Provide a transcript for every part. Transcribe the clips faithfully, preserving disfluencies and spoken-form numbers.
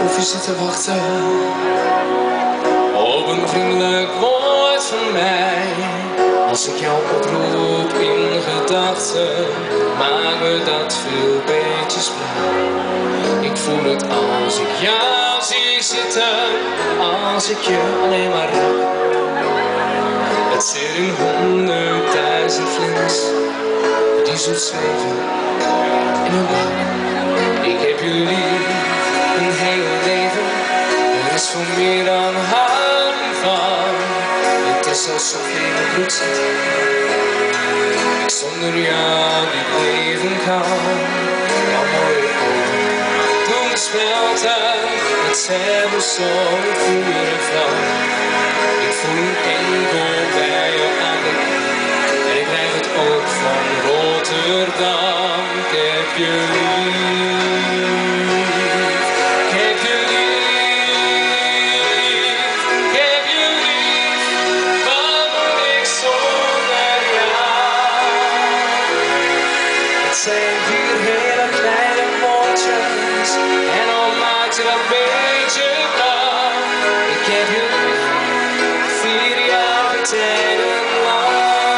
of je zit te wachten op een vriendelijk woord van mij. Als ik jou oproep in gedachten, maakt me dat veel beetjes blij. Ik voel het als ik jou zie zitten, als ik je alleen maar raak. Het zit in honderdduizend vlinders die zoet zweven in een buik. Ik heb je lief een hele leven, er is veel meer dan houden van. Het is alsof je in mijn bloed zit, ik zonder jou niet leven kan. Jouw mooie ogen doen me smelten, het hebben zo'n pure vlam. Ik voel een enkel bij je aanblik en ik krijg het ook van Rotterdam. Ik heb je lief, ik heb je lief, ik heb je lief. Wat moet ik zonder jou? Het zijn vier hele kleine woordjes en al maakt je een beetje bang. Ik heb je lief, vier jaar tijden lang.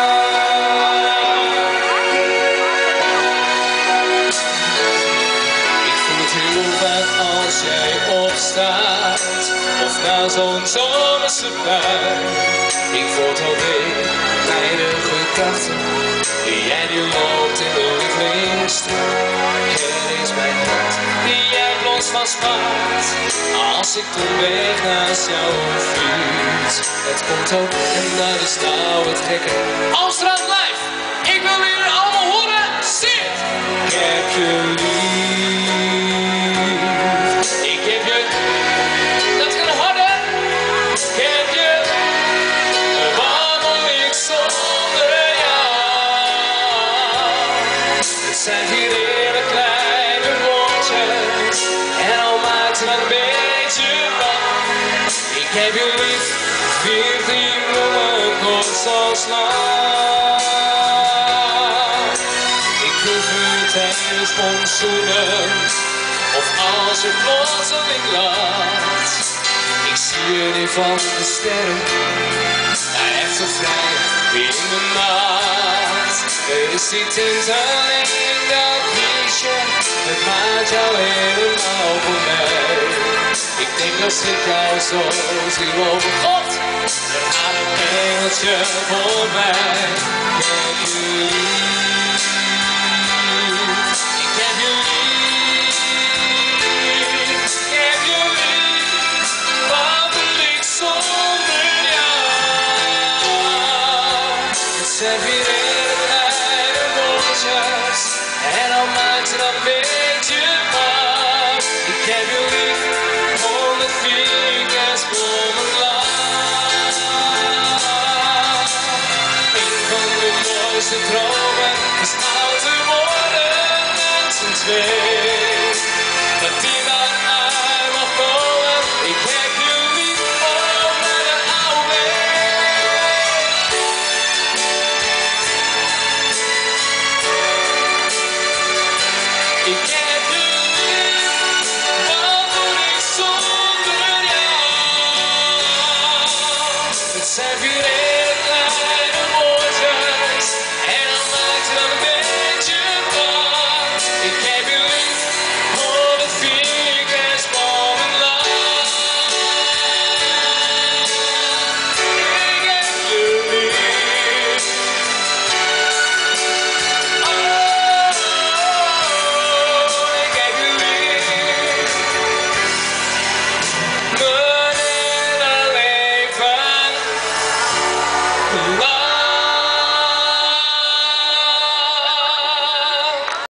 Ik voel het heel vaak als jij opstaat, of na zo'n zomerse bui. Ik word alweer bij de gedachten, jij die loopt in de lievelingsstraat. Het is mijn hart die jij los van spaart, als ik de weg naast jou fiets. Het komt ook en dat is nou het gekke. OOSTERHOUT live, ik wil jullie allemaal horen, zit! Ik heb je lief, ik heb je, dat kan harder. Ik heb je, wat moet ik zonder jou? Het zijn vier hele kleine woordjes en al maakt het een beetje bang. Ik heb je lief, veertien bloemen kort als lang. Ik proef het tijdens monsoenen, of als je plotseling lacht. Ik zie je niet van de sterren, echt zo vrij in de nacht. Er is die tinteling in dat liedje, het maakt jou helemaal voor mij. Ik denk als ik jou zo zie lopen, God, er gaat een engeltje voorbij. Ik heb je lief, ik heb je lief, ik heb je lief. Wat wil ik zonder jou? Het zijn vier hele kleine woordjes en al maakt het een beetje bang. Ik heb je lief, honderd vingers bloemen lang. Een van de mooiste dromen is oud te worden met z'n twee. Dat die maar uit mag komen. Ik heb je lief, oh naar de oude weg. Ik heb je lief, wat moet ik zonder jou? Het zijn vier